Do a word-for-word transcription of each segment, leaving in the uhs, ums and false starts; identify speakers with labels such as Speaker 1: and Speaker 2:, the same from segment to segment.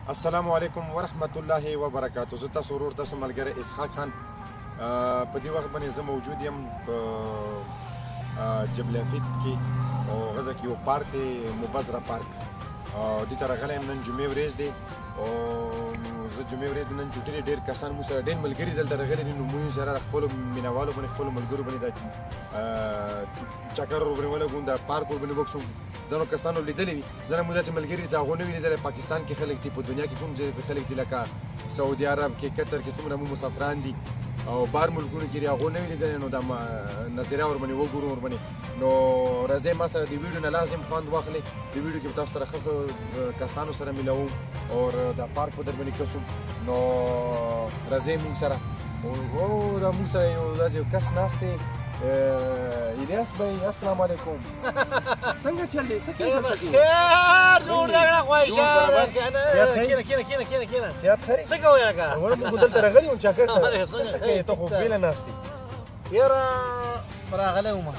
Speaker 1: السلام علیکم ورحمت الله وبرکاتو. زه تاسو ورور تاسو ملګری اسحاق خان په دې وخت باندې زه موجود یم په جبلافیت کې او غزه کې یو پارک دی مبذره پارک او دې ته راغلی یم. نن جمعې ورځ دی او زه جمعې ورځ نن چوټلې ډېر کسان مو سره ډېر ملګري دلته راغلي دي. نو موږ سره خپلو مینهوالو باندې خپلو ملګرو باندې دا چکر ورباندې ولګوو دا پارک ورباندې وکړو. ځینو کسانو لیدلی وي ځینې مو داسې ملګري چې هغو نه وي لیدلی. پاکستان کې خلک دي په دنیا کې کوم ځای کې خلک دي لکه سعودي عرب کې قطر کې څومره مو مسافران دي او بار ملکونو کې هغو نه وي لیدلی. نو دا نظریه ورباندې وګورو ورباندې. نو راځئ ما سره د ویډیو نه لازم خوند واخلئ. د ویډیو کې به تاسو سره ښه کسانو سره ملوم او دا پارک به در باندې کسو. نو راځئ موږ سره او دا موږ سره یو داسې یو کس ناست دی الیاس بھائی. السلام علیکم. څنګه چل دی؟ څه کوي؟
Speaker 2: خیر جوړ دی خوښه. کینه کینه کینه کینه کینه
Speaker 1: سیات خیر.
Speaker 2: څه کوي لکه؟
Speaker 1: ور موږ دلته راغلي یو چاکر ته. څه کوي ته خو بیل ناست دی؟
Speaker 2: یاره راغلی وم.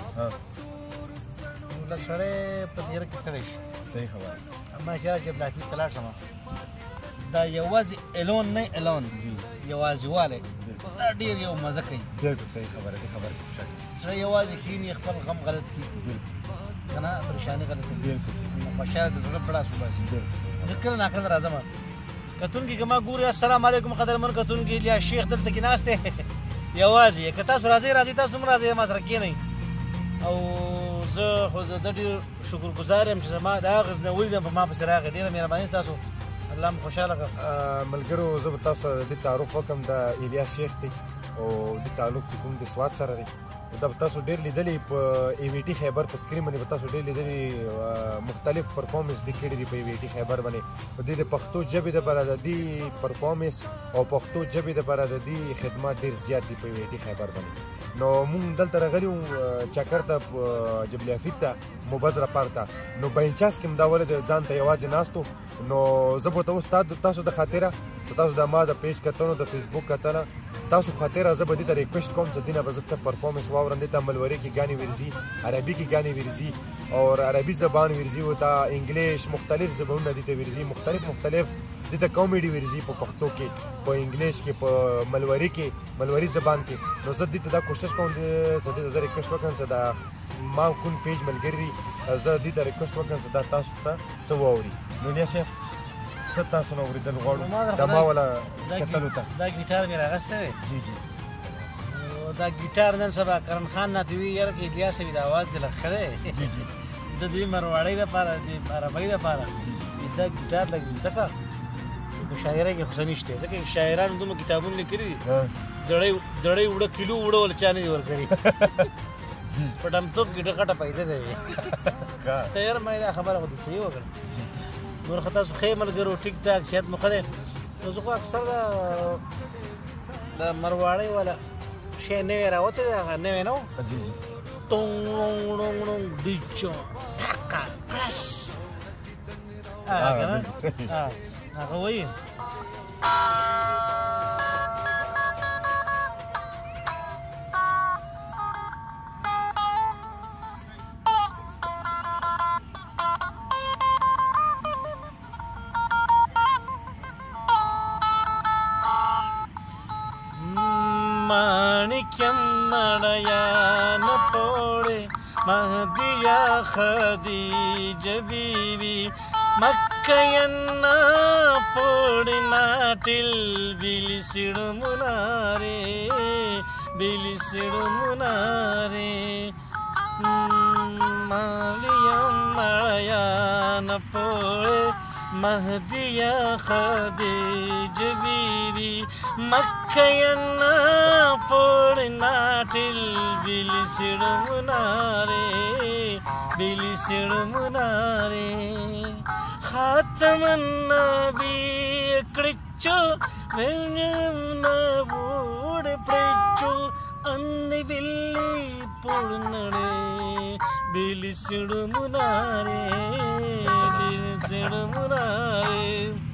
Speaker 2: لږ سړی په تیاره کې ستړی شي.
Speaker 1: صحیح خبره.
Speaker 2: ما چې جبلافیت ته لاړ شم دا یوازې الون نه الون یوازې والی دا ډېر یو مزه کوي.
Speaker 1: بالکل صحیح خبره دی. خبره
Speaker 2: سړی یوازې کښېني خپل غم غلط کړي که نه پریشاني غلط کړي. خوشحاله د زړه پړاس وباسي. زه کله ناکله راځم کتونکي که ما ګوري السلام علیکم قدرمن کتونکي الیاس شیخ دلته کې ناست دی یوازې. که تاسو راځئ راځئ تاسو هم راځئ ما سره کښېنئ. او زه خو د ډېر شکرګزار یم چې زما د هغه نه ولیدم په ما پسې راغی. ډېره مهرباني ستاسو. الله مو خوشحاله کړه.
Speaker 1: ملګرو زه به تاسو سره د دې تعارف وکړم. دا الیاس شیخ دی او د تعلق چې کوم د سوات سره دی. دا به تاسو ډېر لیدلی په ای وی ټي خیبر په سکرین باندې به تاسو ډېر لیدلی مختلف پرفارمنس دې کړي دي په ای وی ټي خیبر باندې. په دې د پښتو ژبې دپاره د دې پرفارمنس او پښتو ژبې دپاره د دې خدمات ډېر زیات دي په ای وی ټي خیبر باندې. نو مونږ دلته راغلي وو چکر ته جبلافیت ته مبذره پارک ته. نو باینچانس کې همدا ولې ځان ته یوازې ناست و. نو زه به ورته اوس تاسو د خاطره چې تاسو د ما د پیج کتنو د فیسبوک کتنه تاسو خاطره زه به دې ته ریکویسټ کوم چې دې نه به زه څه پرفارمنس واورم. دې ته ملوري کې ګانې ورځي، عربي کې ګانې ورځي او عربي زبان ورځي ورته انګلیش مختلف زبانونه دې ته ورځي. مختلف مختلف دې ته کامیډي ورځي په پښتو کې، په انګلیش کې، په ملوري کې، ملوري زبان کې. نو زه دې ته دا کوشش کوم چې دې ته زه ریکویسټ وکړم چې دا ما کوم پیج ملګري زه دې ته ریکویسټ وکړم چې دا تاسو ته څه واوري. نو الیاس شیخ څه تاسو نه اورېدل غواړو دا ما والا کتلو ته.
Speaker 2: دا ګیټار مې راغستی دی.
Speaker 1: جی جی.
Speaker 2: دا ګیټار نن سبا کرن خان راته وي یاره که الیاس وي دا اواز دې لږ ښه دی.
Speaker 1: جی جي.
Speaker 2: د دې مرواړۍ دپاره د عربۍ دپاره دا ګیټار لږ زده کړه. په شاعرۍ کې خو څه نشته ځکه شاعرانو دومره کتابونه لیکلي دي. دړۍ وړه کیلو وړه ول چا نه دي ورکړي. په ډمتوب کې ډېر غټه پیسې دی. یاره ما دا خبره خو دې صحیح وکړه. نور خو تاسو ښې ملګرو ټیک ټاک صحت مو ښه دی. نو زه خو اکثر د مرواړۍ والا شی نوی راوتی دی هغه نوی نه و. ټونګ ړونګ ړونګ ړونګ ډیچو ټاکا پرس هغه که نه هغه وایي. ಮಾಣಿಕ್ಯಂ ನಡಯಾನ ಪೋಡೆ ಮಹದಿಯ ಖದೀಜ ಬೀವಿ ಮಕ್ಕಯನ್ನ ಪೋಡಿ ನಾಟಿಲ್ ಬಿಲಿಸಿಡು ಮುನಾರೆ ಬಿಲಿಸಿಡು ಮುನಾರೆ ಮಾಲಿಯಂ ನಡಯಾನ ಪೋಡೆ ಮಹದಿಯ ಖದೀಜ ಬೀವಿ ಮಕ್ಕಯನ್ನ ಪೋಡಿ ನಾಟಿಲ್ ಬಿಲಿಸಿಡು ಮುನಾರೆ ಬಿಲಿಸಿಡು ಮುನಾರೆ ಖಾತಮನ್ನಬಿ ಕೃಚ್ಚು ಬೂಡೆ ಪ್ರೆಚ್ಚು ಅಂದಿ ಬಿಲ್ಲಿ ಪುಡ್ನಡೆ ಬಿಲಿಸಿಡು ಮುನಾರೆ ಬಿಲಿಸಿಡು ಮುನಾರೆ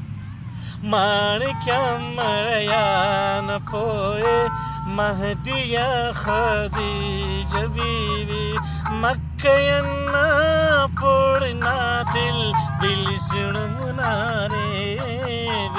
Speaker 2: ಮಾಣಿಕ್ಯಂ ಮಳೆಯಾನ ಪೋಯೆ ಮಹದಿಯ ಖದೀಜ ಬೀವಿ ಮಕ್ಕಯನ್ನ ಪೋಡಿ ನಾಟಿಲ್ ಬಿಲಿಸಿಡು ಮುನಾರೆ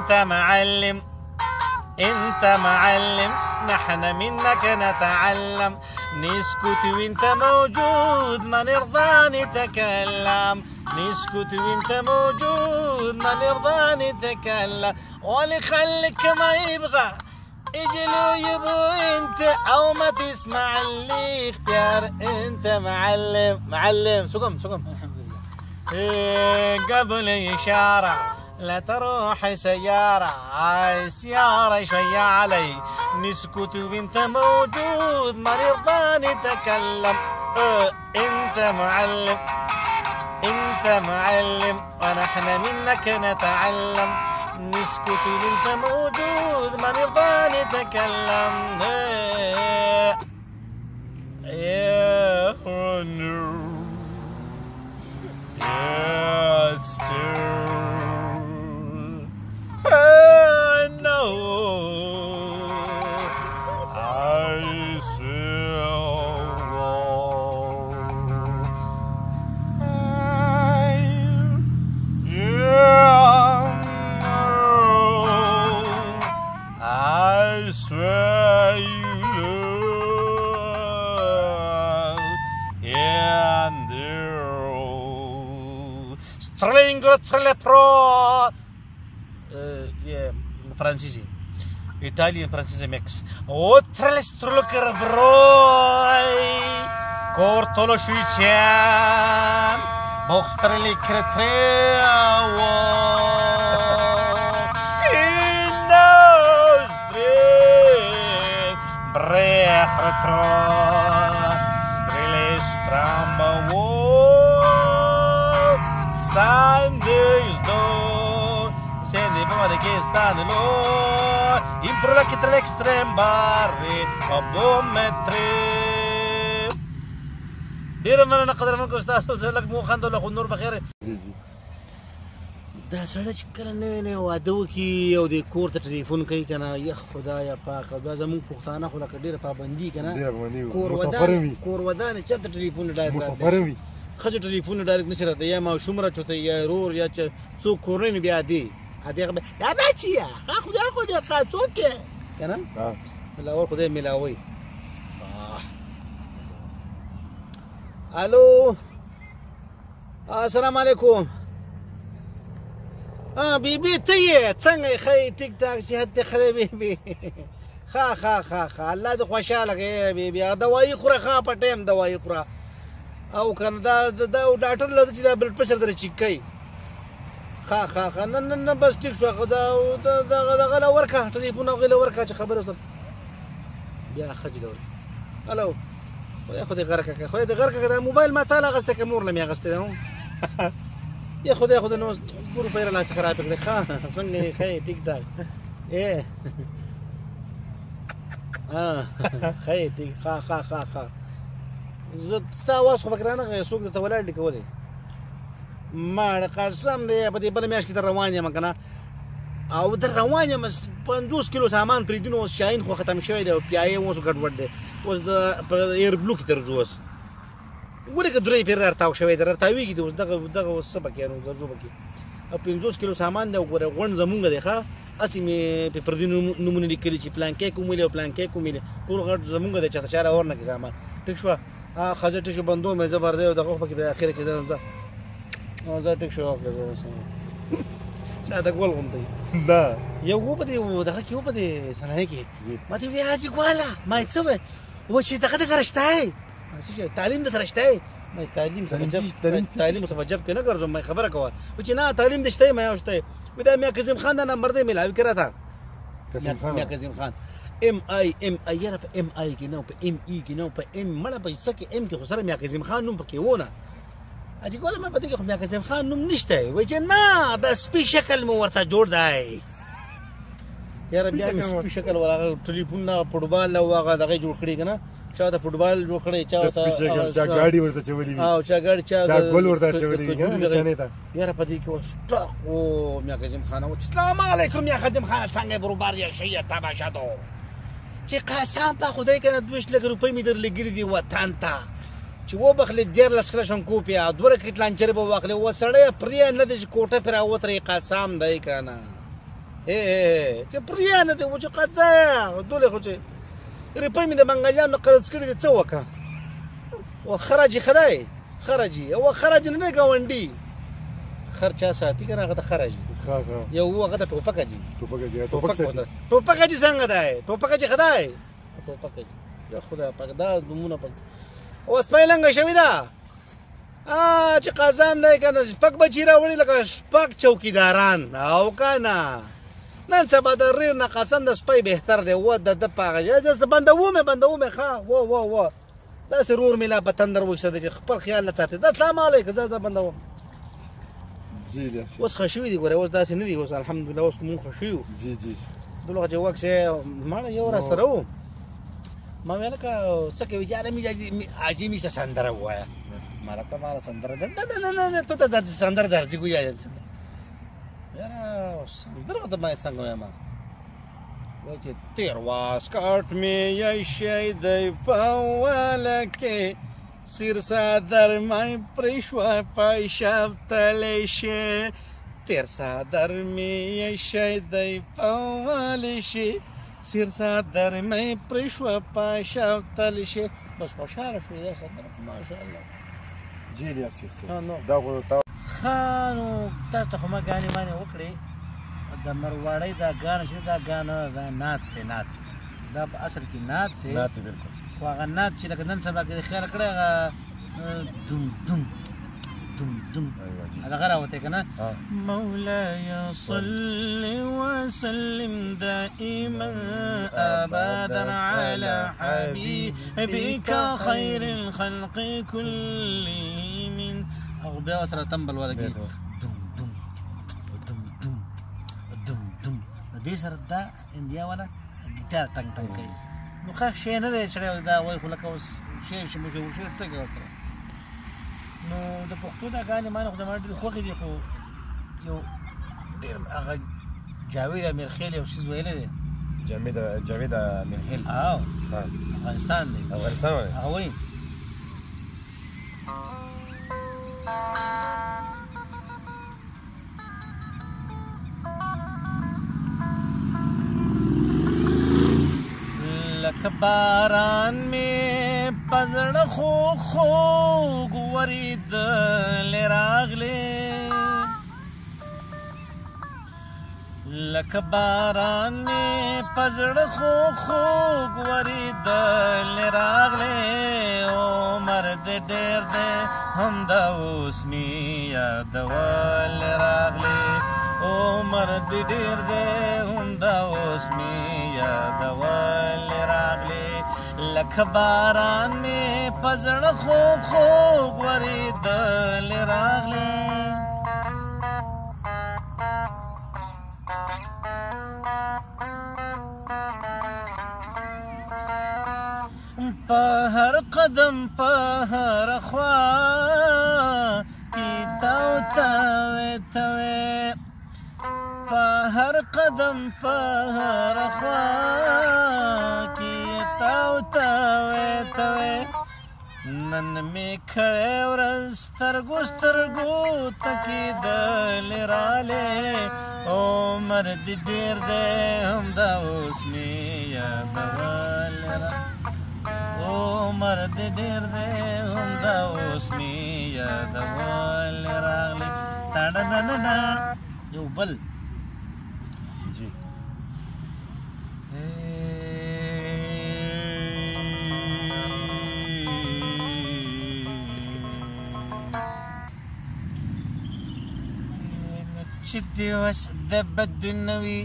Speaker 2: انت معلم انت معلم نحن منك نتعلم نسكت وانت موجود ما نرضى نتكلم نسكت وانت موجود ما نرضى نتكلم واللي خليك ما يبغى اجلو يبو انت او ما تسمع اللي اختيار انت معلم معلم سقم سقم الحمد لله إيه قبل اشاره لا تروح سيارة هاي سيارة شوية علي نسكت وانت موجود ما نرضى نتكلم اه انت معلم انت معلم ونحن منك نتعلم نسكت وانت موجود ما نرضى نتكلم اه يا يا ستير I know I still I yeah I swear you love and Stringro trelle pro francese Italian francese mix oltre le strolker broi corto lo shuichan boxtre le cretreo in nostre brech retro brille stramba wo Sundays do Sende more che stanno Impro la che tra l'extreme barri O bommetre ډیره مننه قدرمن استاد لکه مو خاندو له نور بخیر دا سړی چې کله نوی نوی واده وکړي او د کور ته ټلیفون کوي که نه یخ خدایه پاکه دا زموږ پښتانه خو لکه ډېره پابندي که نه کور ودانې چېرته ټلیفون ډایرکټ ښځو ټلیفون ډایرکټ نشي راته یا ماشوم راچوته یا رور یا څوک کورنۍ نو بیا ادې ادې به یا بچیه ښه خدای خو دې ښه څوک یې که نه ملاول خدای ملاوی الو السلام علیکم ها بیبي ته یې څنګه یې ښه ټیک ټاک صحت دې ښه دی بیبي ښه ښه ښه ښه الله دې خوشحاله کړې بیبي دوایي خوره ښه په ټایم دوایي خوره او که نه دا دا ډاکټر لته چې دا بلډ پرشر در چیک کوي ښه ښه ښه نه نه نه بس ټیک شو دا دغه دغه له ورکړه ټلیفون هغې له ورکړه چې خبرې وسره بیا ښځې له ورکړه الو خدای خدای غرقه که خدای دې غرقه که دا موبایل ما تا له اخیستی که مور له مې اخیستی ده یا خدای خدای نو ګورو پیره لاسې خراب کړې ښه څنګه یې ښه ټیک ټاک ای ښه یې ټیک ښه ښه ښه ښه زه ستا اواز خو پکې رانغی څوک درته ولاړ دي کولی ماړه قسم دی په دې بله میاشت کې ته روان یم که نه او در روان یم پنځوس کیلو سامان پرېږدي نو اوس شاهین خو ختم شوی دی او پیایې اوس ګډوډ دی اوس د په ایر بلو کې درځو اوس ولې که درې پېرې راتاو شوی دی راتاویږي دی اوس دغه دغه اوس څه پکې نو درځو پکې او پنځوس کیلو سامان دی او ګوره غونډ زمونږ دی ښه هسې مې په پردي نومونه لیکلي چې پلانکی کوم ویلې او پلانکی کوم ویلې ټول غټ زمونږ دی چاته چا راور نه کړي سامان ټیک شوه ښځه ټیک شو بندو مې زه بر دی او دغه خو پکې په اخره کې زه زه ټیک شو ساده ګول غوندې
Speaker 1: دا
Speaker 2: یو و په دې دغه کې و په دې صنایع کې ما ته ویې حاجي ګواله ما یې څه ویل و چې دغه در سره شته تعلیم در سره شته ما تعلیم تعلیم څه په جب کې نه ګرځم ما خبره کوه و چې نه تعلیم دې شته ما یو شته وی دا میا کظیم خان دا نمبر دی ملاوي کړی تا میا کظیم خان ام آی ام آی یاره په ام آی کې نه په ام ای کې نه په ام مړه په څه کې ام کې خو سره میا کظیم خان نوم پکې و نه اجي ګوله ما په دې کې خو میا کظیم خان نوم نشته وایي چې نه دا سپي شکل مو ورته جوړ دی یاره بیا مې سپي شکل ول ټلیفون نه فوټبال او هغه دغه جوړ کړی که نه چا د فوټبال جوړ کړی چا
Speaker 1: چا ګاډي ورته چولي وي
Speaker 2: او چا ګاډي چا
Speaker 1: چا ګول ورته چولي وي
Speaker 2: یاره په دې کې اوس ټاق او میا کظیم خان و السلام علیکم میا کظیم خان څنګه بروبار یا شی تماشا دو چې قسم په خدای کنه دویش لږ روپۍ مې درلګري دي وطن ته چې وبخلې دیارلس کلشنکوف یا دوه رکټ لانچرې به واخلې و سړی پرې نه دی چې کوټه پرې راوترې قسم دی که نه چې پریا نه دی و چې قضا دولې خو چې روپۍ مې د بنګالیانو قرض کړي دي څه وکړه و خرج یې خدای خرج یې او خرج نه دی ګاونډي خر چا ساتي که نه هغه ته خرج یو هغه ته ټوپک اجي ټوپک اجي څنګه دی ټوپک اجي خدای ټوپک اجي یا خدای پاک دا نومونه پاک اوس پیلنګه شوې ده چې قازان دی که نه شپږ بچي راوړي لکه شپږ چوکیداران او که نه نن سبا د ریر نه قسم د سپی بهتر دی و د ده په هغه جس بندوو مې بندوو مې ښه و و و داسې رور مې لا په تندر وایسته دی چې خپل خیال نه ساتي دا سلام علیکم زه زه بندوم اوس ښه شوي دي ګوره اوس داسې نه دي اوس الحمدلله اوس مونږ ښه شوي وو دلته چې وکسې ماړه یو را سره و ما ویل لکه څه کوي چې یاره مې حاجي مې ته سندره ووایه ما لکه ماله سندره نه نه نه تو ته درځي سندره درځي ګویا یم یاره سندره ورته باید څنګه وایم وایي چې تېر واسکټ مې یی شی دی په واله کې سیر صدر مې پرېښوه په شفتلی شي تېر صدر مې یی شی دی په واله شي سیر صدر مې پرېښوه په شفتلی شي بس خوشحاله شوې دا سندره ماشاءالله
Speaker 1: جیل یا شیخ صاحب دا خو تا
Speaker 2: ښه نو تاسو ته خو ما ګانې مانې وکړې د مرواړۍ دا ګانه چې دا ګانه دا نعت دی نعت دا په اصل کې نعت دی
Speaker 1: نعت دی بلکل
Speaker 2: خو هغه نعت چې لکه نن سبا کې خیال کړی هغه دم دم دم دم هغه راوتی که نه مولاي صل وسلم دائما ابدا على حبيبك خير الخلق كلهم او بیا سره تنبل ولګي دم دم دم دم دم دم دې سره دا انډیا والا ګیټار ټنګ ټنګ کوي نو ښه شی نه دی سړی دا وایي خو لکه اوس شعر چې مشهور شعر څه کوي ورته نو د پښتو دا ګانې مانې خو د ما ډېرې خوښې دي خو یو ډېر هغه جاوید امیرخیل یو څیز ویلی دی
Speaker 1: جاوید امیرخیل
Speaker 2: او افغانستان دی
Speaker 1: افغانستان وایي
Speaker 2: هغه وایي لکه باران مې په زړه خوږ خوږ ورېدلې راغلې لکه باران مې په زړه خوږ خوږ ورېدلې راغلې عمر دې ډېر دی همدا اوس مې یادولې راغلې عمر دې ډېر دی همدا اوس مې یادولې راغلې لکه باران مې په زړه خوږ خوږ ورېدلې راغلې په هر قدم په هر خوا کې تاو تاوې تاوې په هر قدم په هر خوا کې تاو تاوې تاوې نن مې کړې ورځ سترګو سترګو ته کېدلې رالې عمر دې ډېر دی همدا اوس مې یادولې را عمر دې ډېر دی همدا اوس مې یادولې راغلې تاډننه یو بل
Speaker 1: جی
Speaker 2: چې دیوس د بدو نوي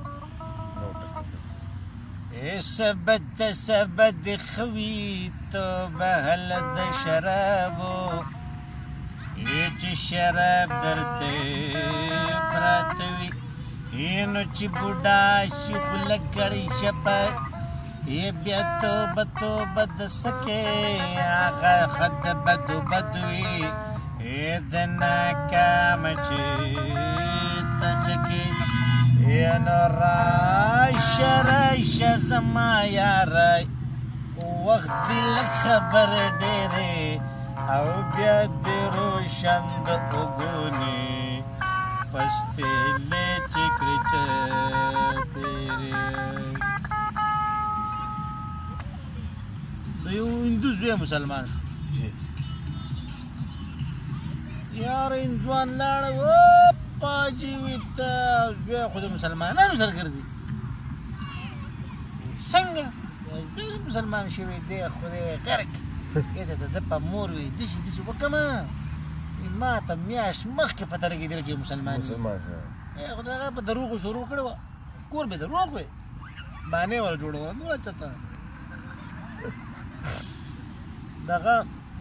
Speaker 2: سبد د سبد خوي توبه هل د شرابو چې شراب درته پراته وي نو چې بوډا شي خو لکړی شپه یې بیا توبه توبه د سکې هغه خد بدو بدو وي د ناکام چې تخکې نو راشه راشه زما یاری وخت دې لږ خبر ډېرې او بیا دې روشن د اوګونې پسته لیچې کړې چپېرې د یو هندو زوی مسلمان شو یار هندوان لاړه وپا جیوي ته زوی خو د مسلمانانو سره ګرځي څنګه زوی مسلمان شوی دی خدای غرق یته د ده په مور وي داسې داسې وکړمه ما ته میاشت مخکې پته لګېدله چې مسلمان یې خو د هغه په دروغو شروع کړې وه کور به دروغ وی بانې ور جوړوله دومره چته دغه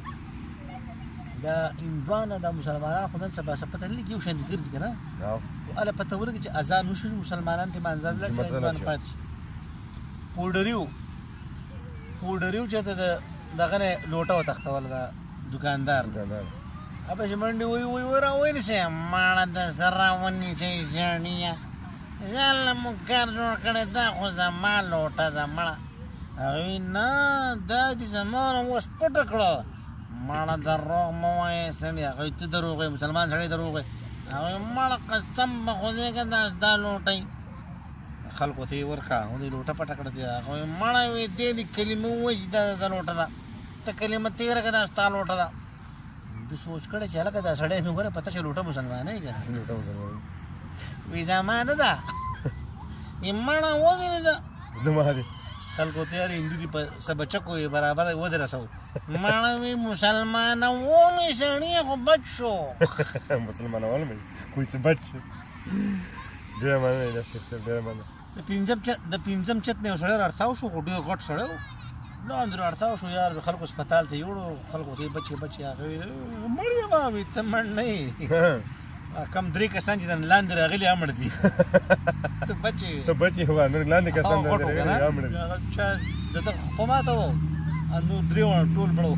Speaker 2: د هندوانه د مسلمانانو خو نن سبا څه پته نه لګي یو شان دي ګرځي که نه خو هله پته ولګي چې اذان وشي مسلمانان ترې منظر له چې هندوان پاتې شي پوډري و پوډري و چې ته د دغه نه لوټه وتښتول د دوکاندار هغه چې منډې وایي وایي وایي راونیسئ ماړه د سر راونیسئ ژړنیه ځان له مو کار جوړ کړی دا خو زما لوټه ده مړه هغوی نه دا دې زما نه اوس پټه کړه ماړه دروغ مه وایې سړي هغوی ته دروغ وایي مسلمان سړی دروغ وایي هغوی ماړه قسم به خدای که دا ستا لوټئ خلکو ته یې ورکړه هغوی لوټه پټه کړه دې هغوی ماړه وایي دې دې کلمه ووایي چې دا د لوټه ده ته کلمه تېره کړه دا ستا لوټه ده د سوچ کړی چې هلکه دا سړی مې ګوره پته چې لوټه مسلمانۍ که وایي زما نه ده یې ماړه وګرې ده خلکو ته یار هندو دي په څه بچکو یې برابر ودې رسوو ماړه وایي مسلمانول مې سړي خو بچ شو
Speaker 1: مسلمانول مې کوی څه بچ شو ډېره مننه دا شیخ صاحب ډېره مننه
Speaker 2: د پنځم چت د پنځم چت نه یو سړی راټاو شو خو ډېر غټ سړی و لاندې راټاو شو یار خلکو هسپتال ته یوړو خلکو ته یې بچې بچې هغه مړ یم وایي ته مړ نه یې کم درې کسان چې لاندې راغلي هم مړ دي ته بچې
Speaker 1: ته بچې خو نور لاندې کسان راغلي هم مړ دي
Speaker 2: چا دته خو ماته و نور درې واړه ټول مړه و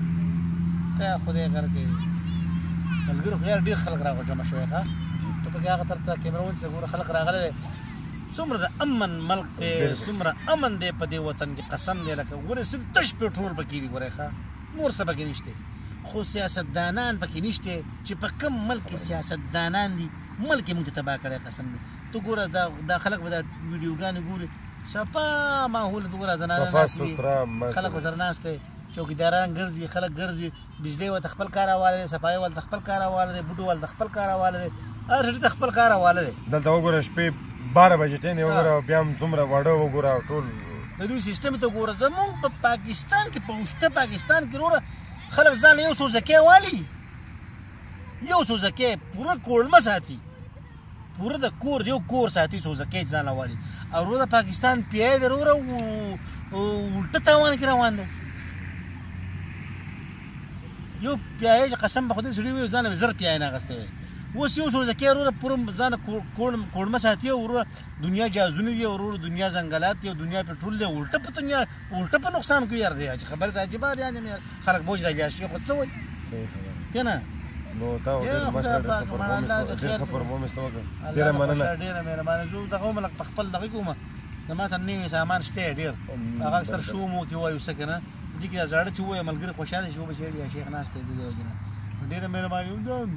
Speaker 2: ته خدای غر کوي ملګرو خو یار ډېر خلک راغلي جمع شوي ښه ته پکې هغه طرف ته کیمره ونیسه ګوره خلک راغلی دی څومره د امن ملک دی څومره امن دی په دې وطن کې قسم دی لکه ګورې صرف تش پېټرول پکې دي ګورې ښه نور څه پکې نشته خو سیاستدانان پکې نشته چې په کوم ملک کې سیاستدانان دي ملک یې موږ ته تباه کړی قسم دی ته ګوره دا دا خلک به دا ویډیوګانې ګوري صفا ماحول ته ګوره زنانه ناست وي خلک ورسره ناست دی چوکیداران ګرځي خلک ګرځي بجلۍ ورته خپل کار حواله دی صفایي ورته خپل کار حواله دی بوټو ورته خپل کار حواله دی هر سړي ته خپل کار حواله دی
Speaker 1: دلته وګوره شپې باره بجې ټین وګوره بیا هم څومره واړه وګوره ټول
Speaker 2: د دوی سیستم ته ګوره زمونږ په پاکستان کې په اوشته پاکستان کې وروره خلک ځان یو سوزکی والي یو سوزکی پوره کوړمه ساتي پوره د کور یو کور ساتي سوزکی ځان والي او وروره د پاکستان پیای دی وروره الټه تاوان کې روان دی یو پیای چې قسم به خدای سړي وي ځان زر پیای نه اخیستی وي اوس یو سوزکی وروره پوره ځان کوړمه ساتي او وروره دنیا جازونه دي وروره دنیا ځنګلات دي او دنیا پټرول دی الټه په دنیا الټه په نقصان کوي یار دی چې خبره د عجیبه دی یعنې خلک بوج دی یا شي خو څه وایي که نه
Speaker 1: نو تا ډېر ماشاءالله ډېر ښه پرفارمنس ته وکړه ډېره مننه
Speaker 2: ډېره مهربانه زه دغه وم لکه په خپل دغه کې وم زما سره نوي سامان شته ډېر هغه اکثر شو مو کې وایو څه که نه دې کې دا زاړه چې ووایه ملګري خوشحاله شي وبه یا شیخ ناست دی د دې وجې نه ډېره مهرباني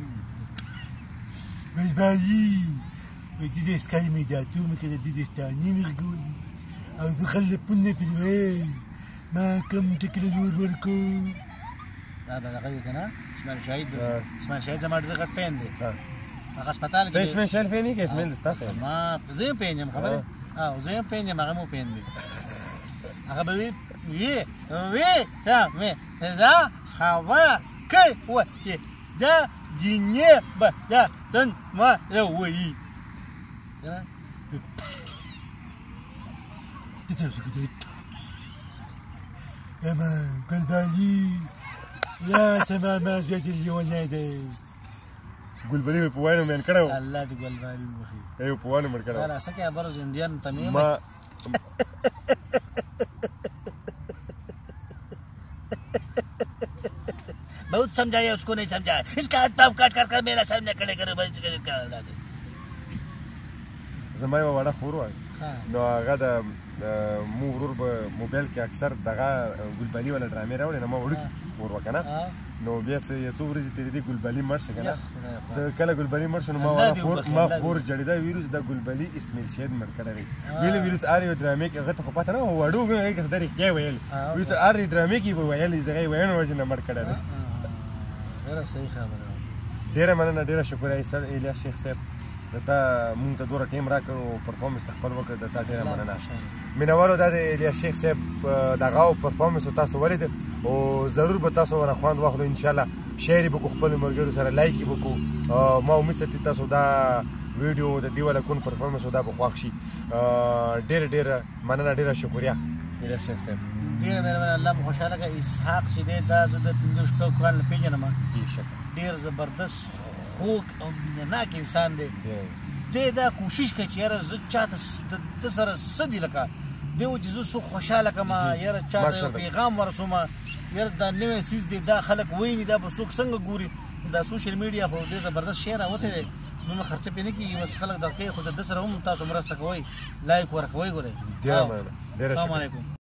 Speaker 3: بایی دیدش کاری میداتو میکنه دیدش تانی میگولی او دخل پونه پیدوه ما کم تکل دور ورکو
Speaker 2: دا دا دغه دی که نه اسماعیل شهید اسماعیل شهید زما ډېر غټ فین دی هغه هسپتال کې
Speaker 1: اسماعیل شهید فین یې که اسماعیل ستا فین
Speaker 2: ما زه یې پین یم خبرې او زه یې پین یم هغه مو پین دی هغه به وي وي وي څه مې دا هوا کوي و چې دا دنیا به دا دن ما روي
Speaker 3: يا ما قلبالي يا سما ما زاد اللي ولاده
Speaker 1: ګلبلي مې په وینو مین کړی و
Speaker 2: الله دې ګلبالي وبخي
Speaker 1: ای په وینو مړ کړی
Speaker 2: دا څه کې برز انډین تمیم
Speaker 1: ما
Speaker 2: बहुत समझाया उसको नहीं समझाया इसका हाथ पाँव काट कर कर मेरा सामने खड़े करे भाई क्या औलाद है
Speaker 1: زما یو وړه خور وای نو هغه د مو ورور په موبایل کې اکثر دغه ګلبالي ولا ډرامې راوړي نو ما وړو خپور وه که نه نو بیا څه یو څو ورځې تېرېدې ګلبلي مړ شه که نه زه کله ګلبلي مړ شو نو ما ما خور جړېده ویلو چې دا ګلبلي اسمیل شهید مړ کړی دی ویلې ویلو چې هر یو ډرامې کې هغه ته خو پته نه وه وړو مې هغې که څه دا رښتیا ویل ویل چې هر ډرامې کې به ویلی چې هغه یې ویاڼو وجې نه مړ کړی دی
Speaker 2: ډېره صحیح خبره
Speaker 1: ډېره مننه ډېره شکریه سر الیاس شیخ صاحب د تا مونږ ته دومره ټیم راکړ او پرفارمنس ته خپل وکړ د تا ډېره مننه مینوالو دا د الیاس شیخ صاحب دغه او پرفارمنس تاسو ولید او ضرور به تاسو ورنه خوند واخلو انشاءالله شیر یې به کړو خپلو ملګرو سره لایک یې به کړو ما امید ساتي تاسو دا ویډیو د دې والا کون پرفارمنس دا به خوښ شي ډېره ډېره مننه ډېره شکریه الیاس شیخ صاحب
Speaker 2: ډېره مهرباني الله مو خوشحاله کړه اسحاق چې دی دا زه د پنځه شپږو کال نه پېژنم ډېر زبردست خوږ او مینهناک انسان دی دی دا کوشش کوي چې یاره زه چاته ده سره څه دي لکه دی و چې زه څوک خوشحاله کړم یاره چاته پیغام ورسوم یاره دا نوی څیز دی دا خلک ویني دا به څوک څنګه ګوري دا سوشل میډیا خو ډېر زبردست شی راوتی دی نو خرچه پې نه کېږي بس خلک دغه کوي خو د ده سره هم تاسو مرسته کوئ لایک ورکوئ ګورئ السلام علیکم